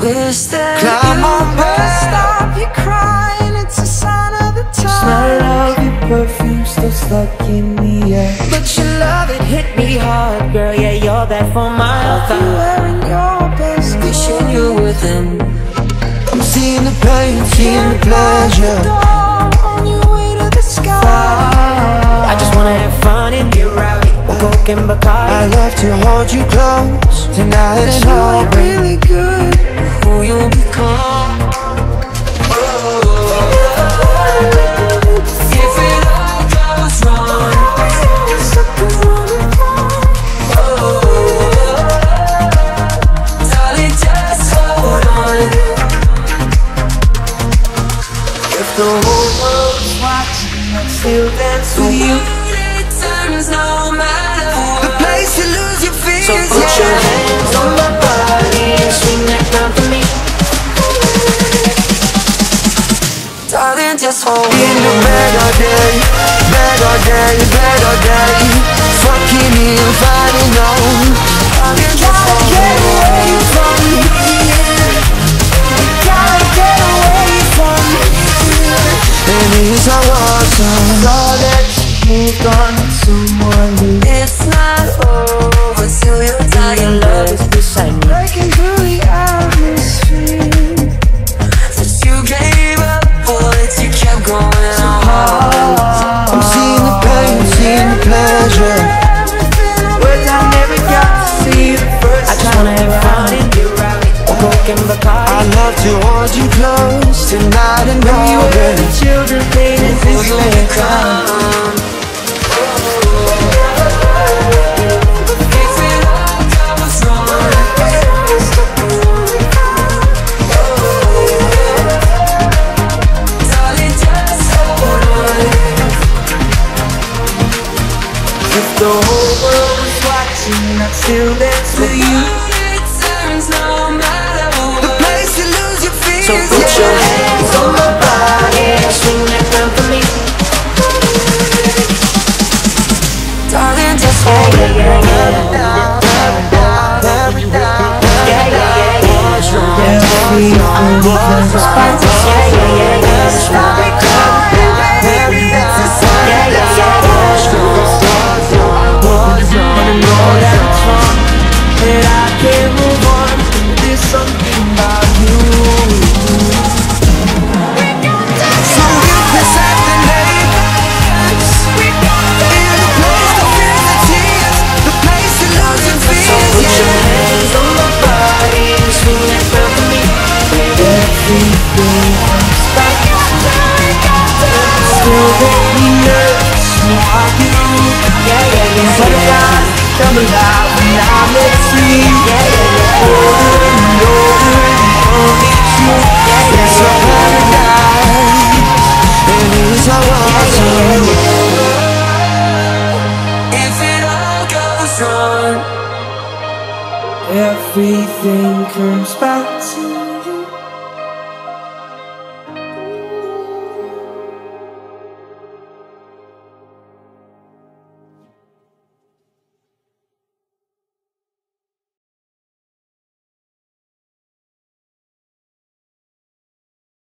wish that Climb on you back. would stop your crying. It's a sign of the time. Smell of your perfume still stuck in the air. But your love, it hit me hard, girl. Yeah, you're there for my health. I'm wearing your best, wishing you were them. I'm seeing the pain, seeing the pleasure. On your way to the sky. I just wanna have fun and get rowdy. We're broken Bacardi. I love to hold you close tonight and You all ain't really good. Who you'll become. If it all goes wrong, darling, just hold on. If the whole world's watching, I'll still dance with you. It turns no matter what. the place to lose your fears. So put your hands on my body and swing that down for me. Darling, just hold me. In the bed all day, bed all day, bed all day. Fucking me and fighting on. Darling, just hold me. Get away from me. Gotta get away from me. And here's how awesome. Saw that you moved on to someone new. It's not over till you're dying. Love is beside me. Breaking through the atmosphere. Since you gave up, bullets, you kept going on. I'm seeing the pain, seeing the pleasure. Words I never got to see the first I just wanna have fun and get rowdy. A broken I Bacardi. love to hold you close tonight and When we all were day. the children playing in Disneyland. Come. If it all goes wrong, darling, just hold on. If the whole world was watching, I'd still dance with you. It turns no matter The what. place to lose your fears. So put your hands on my body and swing that down for me. Darling, just hold me. Stop it crying, baby, it's a sign. Wanna know that it's wrong, that I can't move on. There's something about you. So if this afternoon, in the place to feel the tears, the place to lose your So fears. put your hands on my body and swing that round for me. Everything comes back. Still baby hurts me how you. Yeah, yeah, yeah. Butterflies come alive when I'm next to you. Yeah,